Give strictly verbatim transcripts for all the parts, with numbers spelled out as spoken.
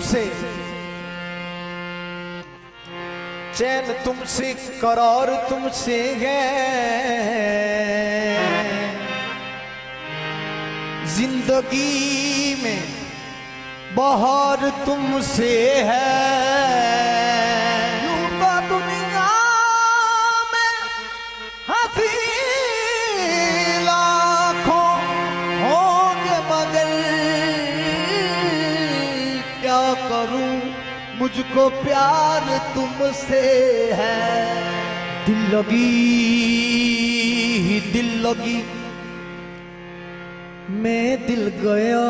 तुमसे, चैन तुमसे, करार तुमसे है, जिंदगी में बहार तुमसे है। यूं दुनिया में हंसी लाखों होंगे मगर क्या करूं, मुझको प्यार तुमसे है। दिल लगी दिल लगी मैं दिल गया,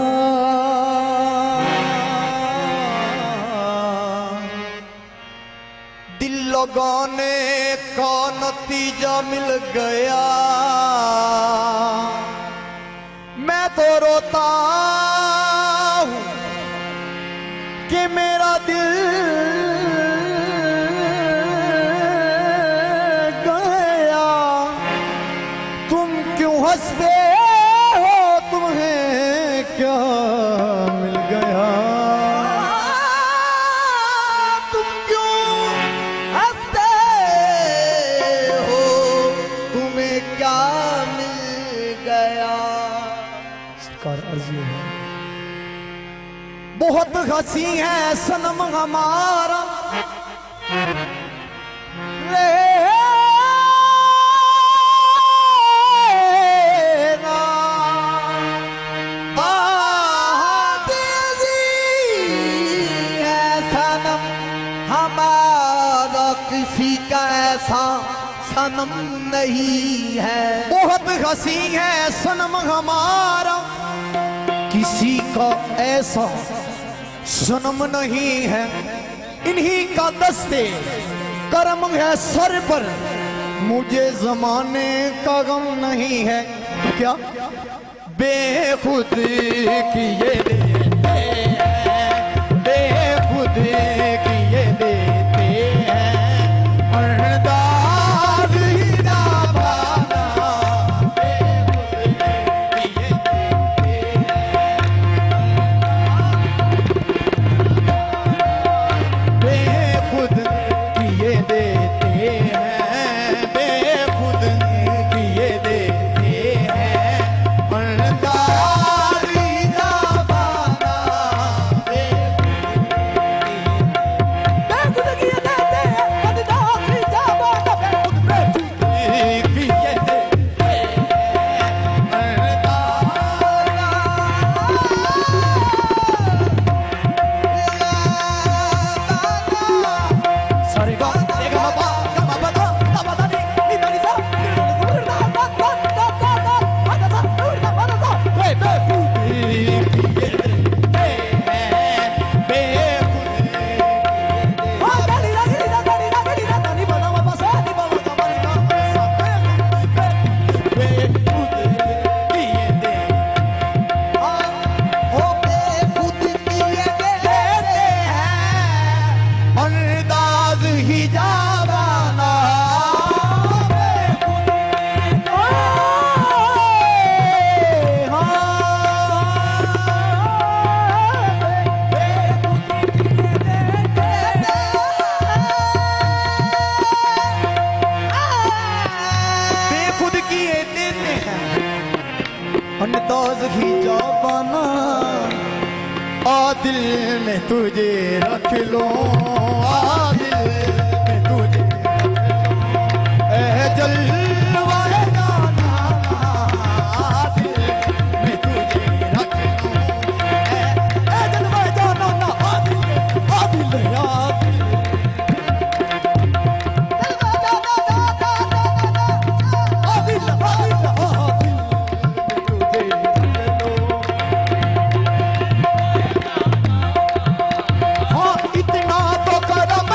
दिल लगाने का नतीजा मिल गया। मैं तो रोता हूं कि मेरा दिल गया, तुम क्यों हंसते हो, तुम्हें क्या मिल गया। तुम क्यों हंसते हो, तुम्हें क्या मिल गया। सरकार अर्ज है, बहुत हंसी है सनम हमारा रे ऐसा सनम नहीं है। बहुत हंसी है सनम हमारा, किसी का ऐसा सनम नहीं है। इन्हीं का दस्ते करम है सर पर, मुझे जमाने का गम नहीं है। तो क्या बेखुद किए देते हैं, बेखुद किए देते हैं। अंदाज ही जाबाना, आ दिल में तुझे रख लो, आ दिल में तुझे ए जलवाए जाना, आ दिल में तुझे रख लो, ए जलवाए जाना ना, आ दिल आ दिल आ दिल। इतना तो करम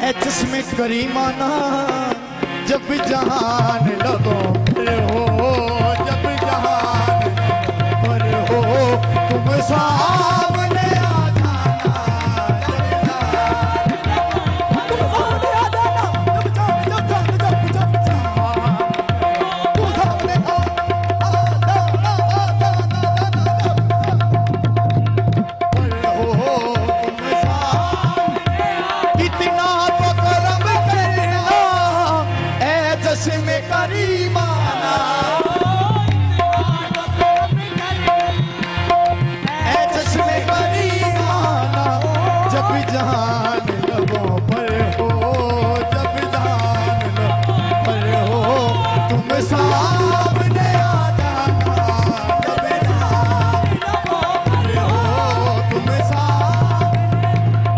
जिसमें करीमाना जब जहान लगो पर हो, जब जहान पर हो तुम सामने आ जाना, तुम सामने आ जाना, जब जान जब जान जब जब तुम सामने आ जाना, आ जाना पर हो तुम सामने, इतना तो करम करना ए जिसमें करीमाना, ए जिसमें करीमाना जब जान लगो पर हो, जब जान लगो पर हो तुम सामने आ जाना, जब जान लगो पर हो तुम सामने,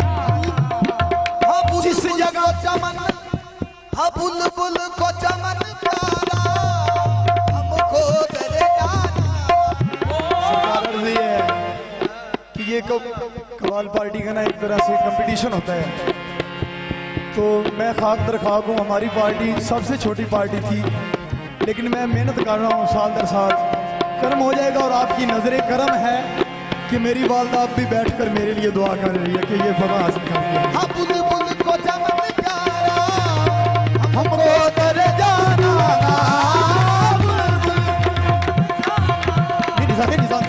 हाँ जिस जगह चमन, हाँ बुलबुल को चमन प्यारा हमको तेरे जाना। सरकार अर्ज़ ये है कि ये कव्वाल पार्टी का ना एक तरह से कंपटीशन होता है, तो मैं खाक दर खाक हूँ। हमारी पार्टी सबसे छोटी पार्टी थी, लेकिन मैं मेहनत कर रहा हूँ साल दर साल, कर्म हो जाएगा। और आपकी नजरे करम है कि मेरी वालदा अब भी बैठकर मेरे लिए दुआ कर रही है कि ये फला हासिल कर लिया। हाँ बुलबुल को चमन प्यारा हमको तेरे जाना, बुलबुल